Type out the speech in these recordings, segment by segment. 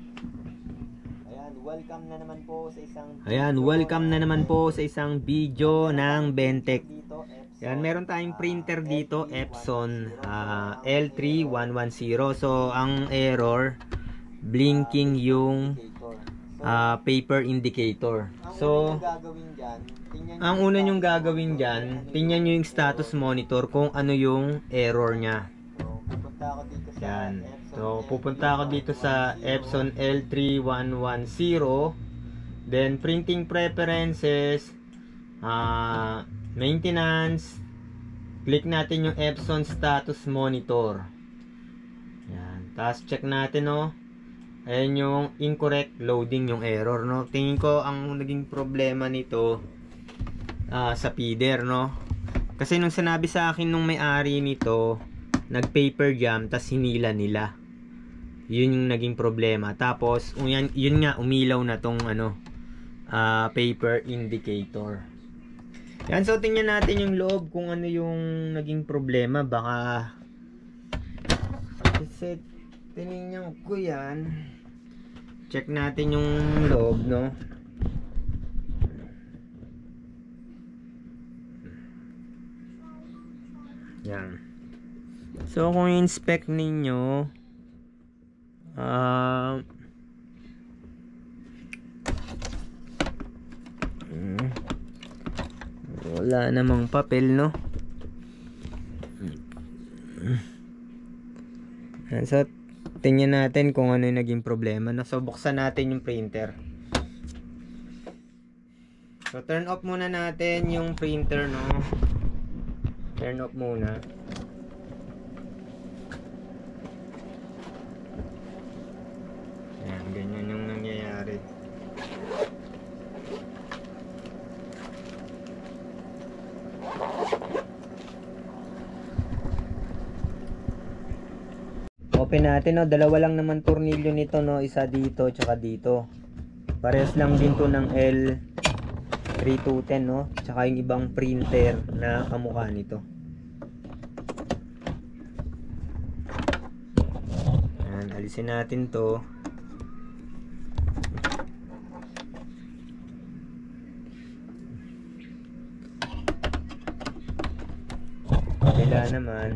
welcome na naman po sa isang video ng Bentech. Yan, meron tayong printer dito, Epson L3110. So, ang error, blinking yung paper indicator. So, ang una nyong gagawin dyan, tingnan nyo yung status monitor kung ano yung error nya. Yan. So, pupunta ako dito sa Epson L3110. Then, printing preferences, maintenance, click natin yung Epson status monitor. Yan. Tapos, check natin, no. Ayan yung incorrect loading, yung error, no. Tingin ko, ang naging problema nito, sa feeder, no. Kasi nung sinabi sa akin nung may-ari nito, nag-paper jam, tas hinila nila. Yun yung naging problema. Tapos, yun nga, umilaw na tong paper indicator. Yan, so tingnan natin yung loob kung ano yung naging problema. Baka kasi tinignan ko yan. Check natin yung loob, no. Yan. So kung inspect ninyo, wala namang papel, no. So tingnan natin kung ano yung naging problema, no? So buksan natin yung printer. So turn off muna natin yung printer, no. Turn off muna. Ayan, ganyan yung nangyayari. Open natin, no. Dalawa lang naman tornilyo nito, no. Isa dito, tsaka dito. Parehas lang din to ng L3210, no. Tsaka yung ibang printer na kamukha nito. Ayan, alisin natin to. Wala naman.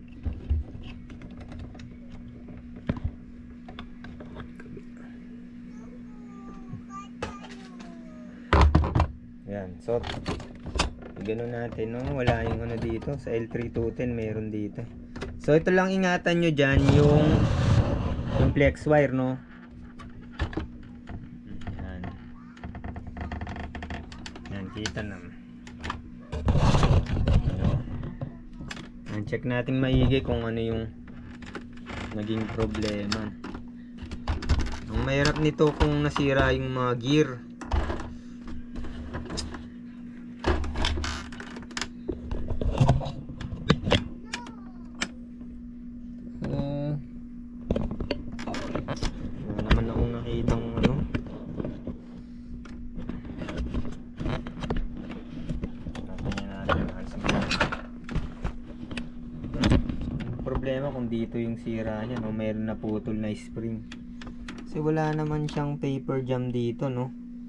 Yan, so ganoon natin, no. Wala yung ano dito sa L3210, meron dito. So ito lang, ingatan nyo dyan yung flex wire, no. Yan. Yan, kita naman. Yan, check natin maigi kung ano yung naging problema. Ang mahirap nito kung nasira yung mga gear. Problema kung dito yung sira niya, no, mayroon na putol na spring. Kasi wala naman siyang paper jam dito, no.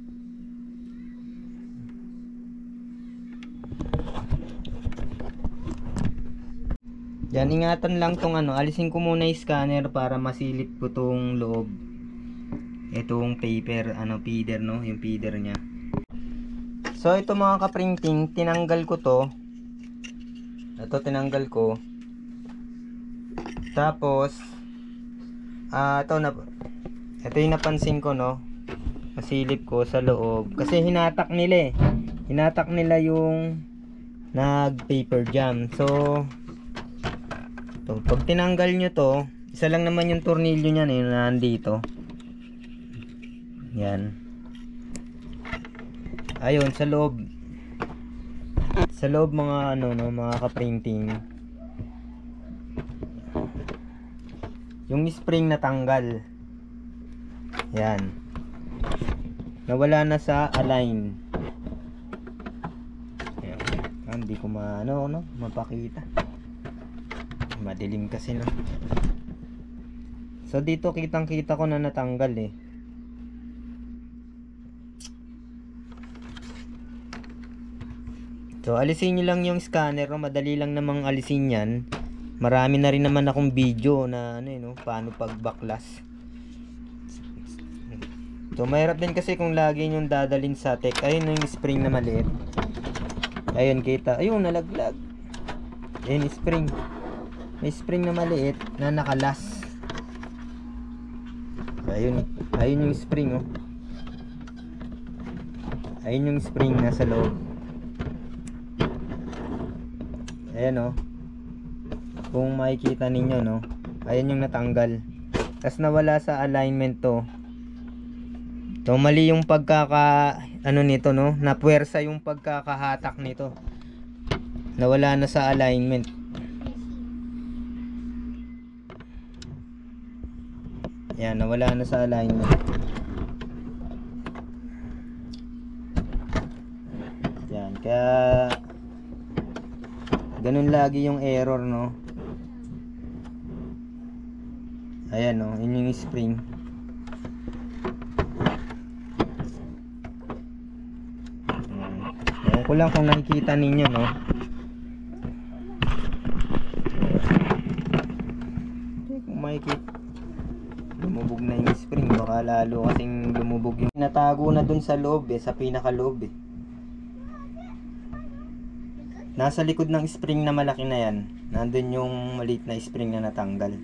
Yan, ingatan lang tong alisin ko muna yung scanner para masilip ko tong loob. Itong paper, feeder, no, yung feeder niya. So ito mga ka-printing, tinanggal ko to. Ito tinanggal ko. Tapos ito yung napansin ko, no. Masilip ko sa loob kasi hinatak nila hinatak nila yung nag paper jam. So ito, pag tinanggal nyo to, isa lang naman yung tornilyo nya na nandito. Yan. Ayun, sa loob mga mga ka-printing, yung spring natanggal. Yan. Nawala na sa align. Ayan. Hindi ko mapakita. Madilim kasi, no. So dito kitang kita ko na natanggal eh. So alisin nyo lang yung scanner, no? Madali lang namang alisin yan. Marami na rin naman akong video na ano, no? Paano pagbaklas. So mahirap din kasi kung lagi nyo dadalhin sa tech. Ayun yung spring na maliit. Ayun kita, ayun nalaglag. Ayun spring. May spring na maliit na nakalas. So, ayun yung spring, oh. Ayun yung spring nasa loob. Ayan, oh. Kung makikita ninyo, no, ayan yung natanggal. Tapos nawala sa alignment to. So mali yung ano nito, no, napuwersa yung pagkakahatak nito. Nawala na sa alignment. Ayan, nawala na sa alignment. Ayan, kaya ganun lagi yung error, no. Ayan, no, yun yung spring. Ayan ko lang kung nakikita ninyo, no. Kung makikita, lumubog na yung spring. Baka lalo kasing lumubog yung natago na dun sa loob eh, sa pinakaloob eh. Nasa likod ng spring na malaki na yan, nandun yung maliit na spring na natanggal.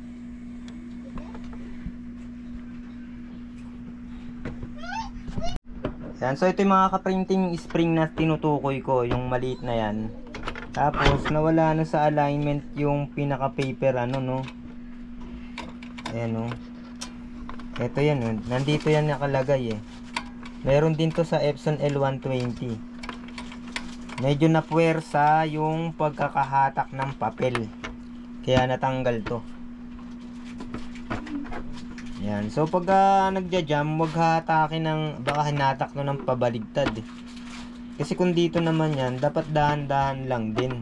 Yan, so ito yung mga kaprinting spring na tinutukoy ko, yung maliit na yan. Tapos nawala na sa alignment yung pinaka paper, ano, no. Ayan, no. Ito yan, no. Nandito yan nakalagay eh. Meron din to sa Epson L120. Medyo napuwersa yung pagkakahatak ng papel, kaya natanggal to. Yan. So pag nagja-jam, wag hatakin ng, baka hinatak no ng pabaligtad eh. Kasi kung dito naman yan, dapat dahan-dahan lang din.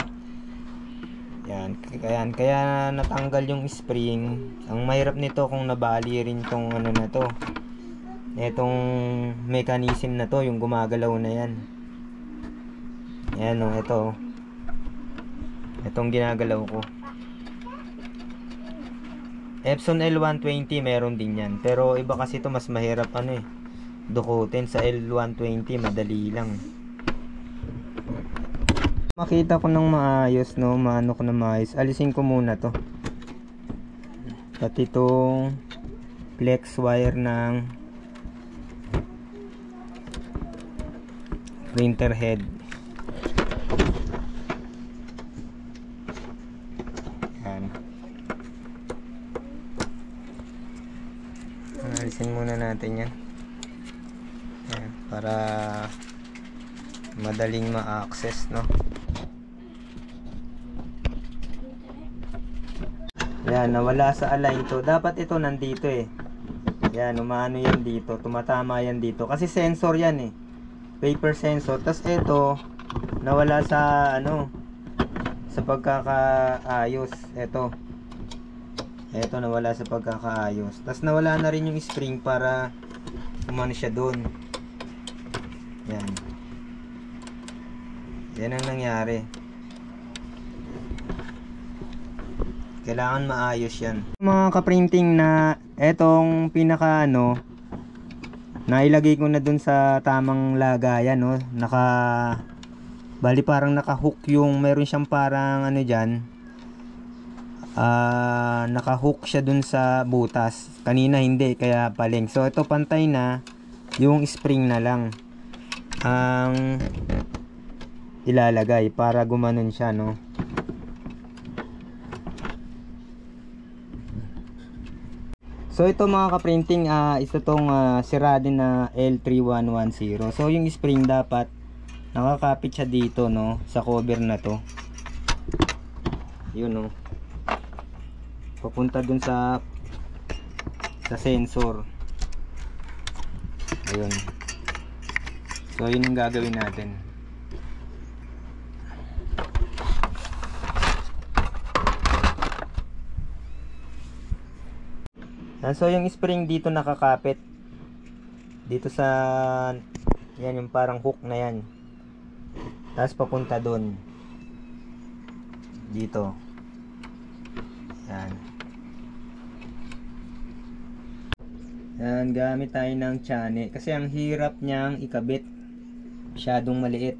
Yan. Kaya natanggal yung spring. Ang mahirap nito kung nabali rin tong ano na to. Etong mechanism na to, yung gumagalaw na yan. Ayan, oh, ito. Itong ginagalaw ko. Epson L120 meron din yan. Pero iba kasi ito mas mahirap ano eh, dukutin. Sa L120 madali lang. Makita ko ng maayos, no, maano ko na maayos. Alisin ko muna to. Pati itong flex wire ng printer head. Alisin muna natin yan. Ayan, para madaling ma-access, no. Ayan, nawala sa align to. Dapat ito nandito eh. Ayan, umano yan dito, tumatama yan dito kasi sensor yan eh, paper sensor. Tas ito nawala sa ano, sa pagkakaayos. Ito nawala sa pagkakaayos. Tas nawala na rin yung spring para umano siya doon. Yan. Yan ang nangyari. Kailangan maayos yan. Mga kaprinting na etong pinaka ano, nailagay ko na doon sa tamang lagayan, no. Bali parang naka-hook yung, meron siyang parang ano diyan. Naka-hook siya dun sa butas. Kanina hindi, kaya paling. So ito pantay na, yung spring na lang ang ilalagay para gumanon siya, no. So ito mga kaprinting, ito tong sira din na L3110. So yung spring dapat nakakapit siya dito, no, sa cover na to. Yun, no, papunta dun sa sensor. Ayun. So yun yung gagawin natin. So yung spring dito nakakapit dito sa yan, yung parang hook na yan, tapos papunta dun dito. Yan. Yan, gamit tayo ng tiyan kasi ang hirap niyang ikabit, masyadong maliit.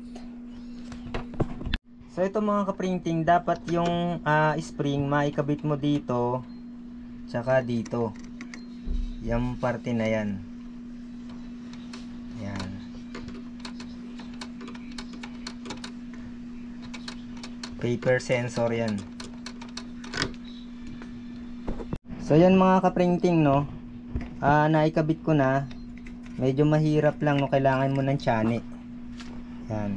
So ito mga kaprinting, dapat yung spring maikabit mo dito tsaka dito, yung parte na yan. Yan. Paper sensor yan. So yan mga kaprinting, no, naikabit ko na. Medyo mahirap lang, no, kailangan mo ng tiyan. Yan.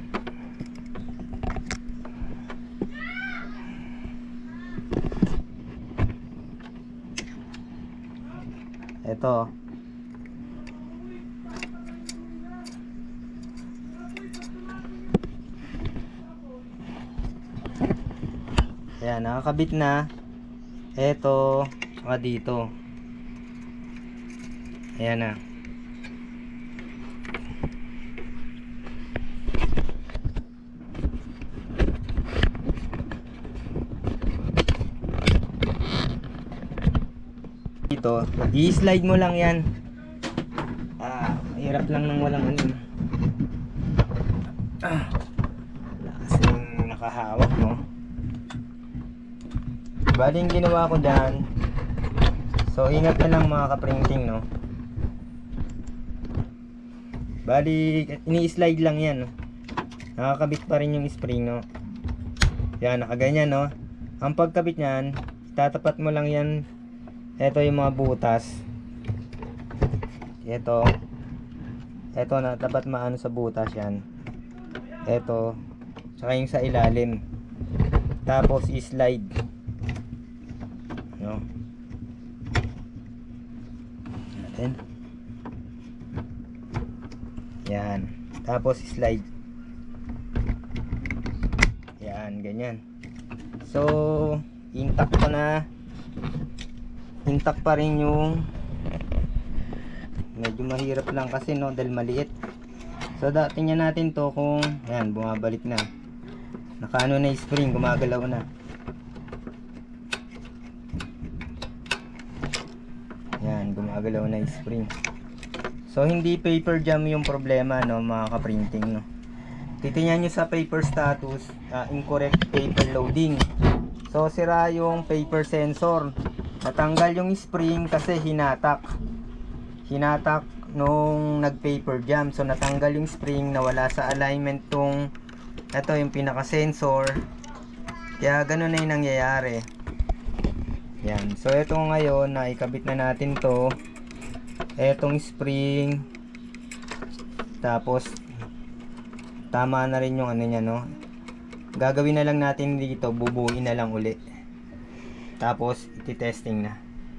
Ito. Ayan, nakakabit na. Ito, saka dito. Ayan na. Dito, i-slide mo lang yan. Hirap lang nang walang ano. Wala kasing nakahawak, no. Bali yung ginawa ko dyan, so ingat na lang mga kaprinting, no. Bali ini-slide lang yan, no. Nakakabit pa rin yung spring, no. Yan, nakaganyan, no. Ang pagkabit nyan, tatapat mo lang yan. Ito yung mga butas. Ito na tapat maano sa butas yan. Ito, tsaka yung sa ilalim. Tapos i-slide, no. Natin. Yan. Tapos slide. Yan, ganyan. So, intact pa na. Intact pa rin yung, medyo mahirap lang kasi, no, dahil maliit. So tingnan natin to kung yan, bumabalik na. Nakaano na yung spring, gumagalaw na. Yan, gumagalaw na yung spring. So hindi paper jam yung problema, no, mga kaprinting, no. Titingnan nyo sa paper status, incorrect paper loading. So sira yung paper sensor. Natanggal yung spring kasi hinatak nung nag paper jam. So natanggal yung spring, nawala sa alignment tong ito yung pinaka sensor, kaya ganun na yung nangyayari. Yan. So ito ngayon, naikabit na natin to, etong spring, tapos tama na rin yung ano nya, no. Gagawin na lang natin dito, bubuin na lang uli, tapos iti-testing na.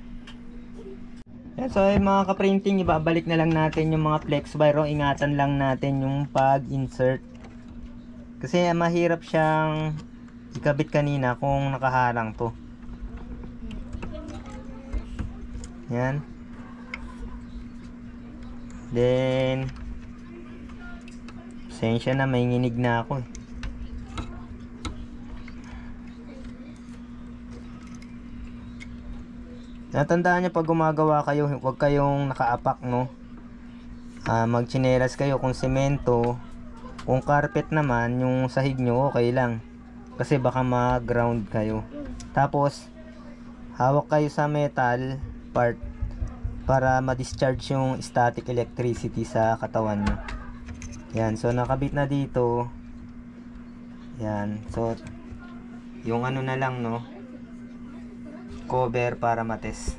Yan, so mga kaprinting, ibabalik na lang natin yung mga flex wire. Ingatan lang natin yung pag-insert kasi mahirap siyang ikabit kanina kung nakaharang to. Yan. Then pasensya na, may nginig na ako. Natandaan nyo, pag gumagawa kayo, huwag kayong nakaapak, no. Magchinelas kayo kung semento. Kung carpet naman, yung sahig nyo, okay lang, kasi baka mag-ground kayo. Tapos hawak kayo sa metal part para ma-discharge yung static electricity sa katawan nyo. Yan, so nakabit na dito. Yan, so yung ano na lang, no, cover para matest.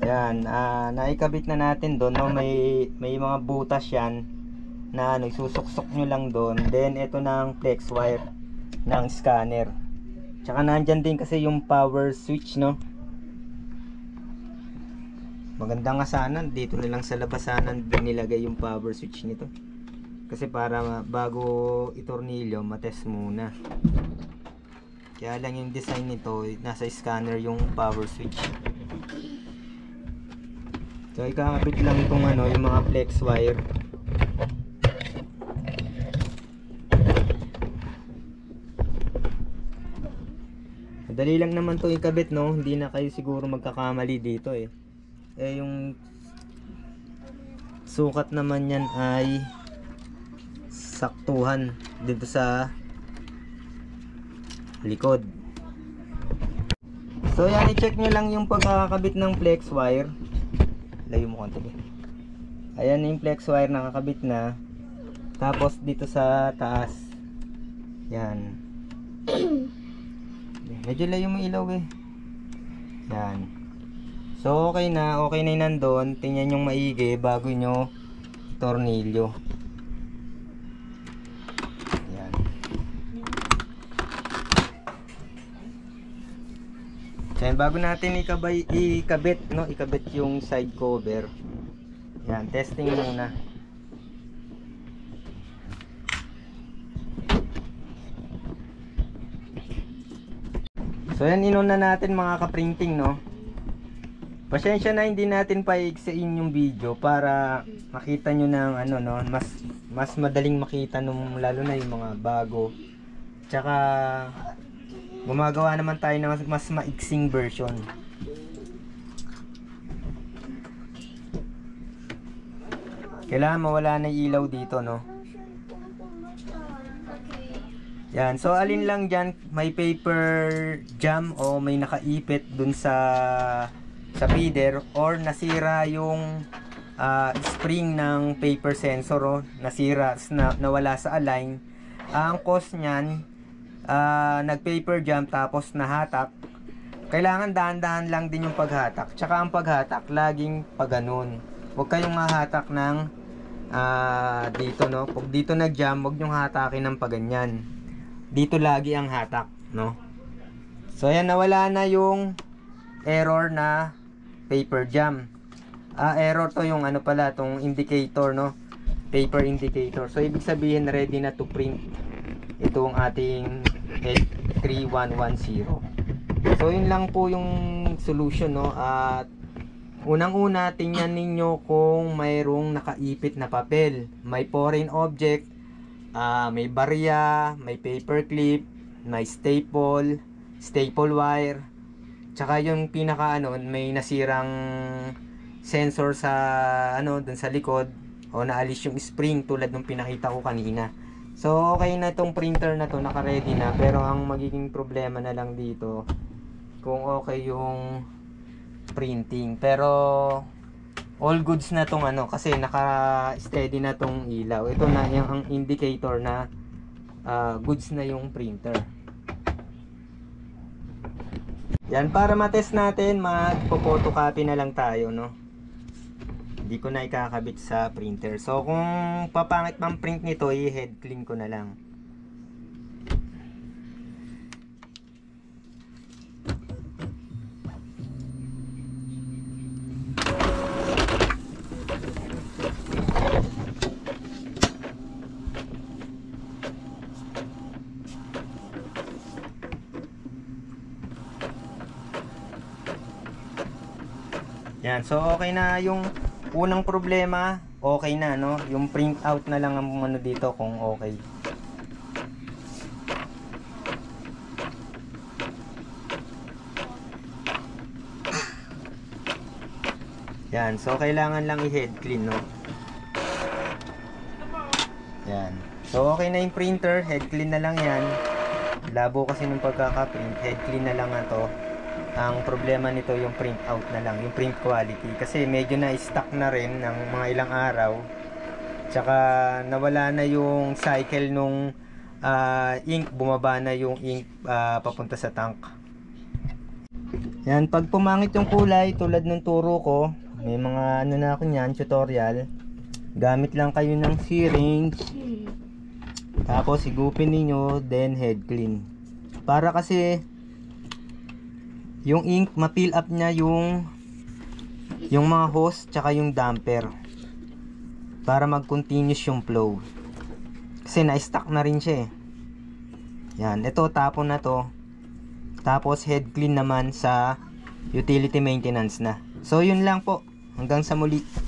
Yan, naikabit na natin doon, no? May mga butas yan na isusuksok nyo lang doon. Then ito na ang flex wire ng scanner. Tsaka nandyan din kasi yung power switch, no? Maganda nga sana dito na lang sa labas sana nilagay yung power switch nito. Kasi para bago itornilyo, matest muna. Kaya lang yung design nito, nasa scanner yung power switch. So ikakabit lang itong yung mga flex wire. Madali lang naman to ikabit, no? Hindi na kayo siguro magkakamali dito eh. Yung sukat naman yan ay saktuhan dito sa likod. So yan, i-check nyo lang yung pagkakabit ng flex wire. Layo mo konti. Ayan yung flex wire nakakabit na. Tapos dito sa taas. Yan. Medyo layo mo ilaw eh. Yan. So okay na yung nandun. Tingnan yung maigi bago nyo tornilyo. Yan. Yan, bago natin ikabit, no? Ikabit yung side cover. Yan, testing muna. So yan, inuna natin mga ka-printing, no? Pasensya na hindi natin paigsain yung video para makita nyo ng no? Mas madaling makita nung lalo na yung mga bago. Tsaka gumagawa naman tayo ng mas maiksing version. Kailangan mawala na ilaw dito, no? Yan, so alin lang dyan, may paper jam o may nakaipit dun sa feeder, or nasira yung spring ng paper sensor, o nasira, nawala sa align. Ang cause nyan, nag paper jam tapos nahatak. Kailangan dahan-dahan lang din yung paghatak. Tsaka ang paghatak laging paganon. Huwag kayong mahatak ng dito, no? Pag dito nag-jam, huwag nyong hatakin ng paganyan. Dito lagi ang hatak, no? So ayan, nawala na yung error na paper jam. Error to yung pala, tong indicator, no? Paper indicator. So ibig sabihin ready na to print itong ating H3110. So yun lang po yung solution, no? At unang-una, tingnan ninyo kung mayroong nakaipit na papel, may foreign object, may barya, may paper clip, may staple wire, tsaka yung pinaka may nasirang sensor sa dun sa likod, o naalis yung spring tulad ng pinakita ko kanina. So okay na itong printer na to, naka-ready na, pero ang magiging problema na lang dito kung okay yung printing. Pero all goods na tong kasi naka-steady na tong ilaw. Ito na yung ang indicator na goods na yung printer. Yan, para matest natin, magpo-photocopy na lang tayo, no? Hindi ko na ikakabit sa printer. So kung papangit mang print nito, i-head clean ko na lang. Yan, so okay na yung unang problema, okay na, no? Yung print out na lang ang dito kung okay. Yan, so kailangan lang i-head clean, no? Yan. So okay na yung printer, head clean na lang yan. Labo kasi nung pagkaka-print, head clean na lang na to. Ang problema nito yung print out na lang, yung print quality, kasi medyo na stuck na rin ng mga ilang araw. Tsaka nawala na yung cycle nung ink, bumaba na yung ink papunta sa tank. Yan, pag pumangit yung kulay, tulad ng turo ko, may mga ano na ako niyan, tutorial. Gamit lang kayo ng syringe. Tapos higupin niyo, then head clean. Para kasi yung ink, ma-fill up niya yung mga hose, tsaka yung damper. Para mag-continuous yung flow. Kasi na-stuck na rin siya eh. Yan, ito tapon na to. Tapos head clean naman sa utility maintenance na. So yun lang po. Hanggang sa muli.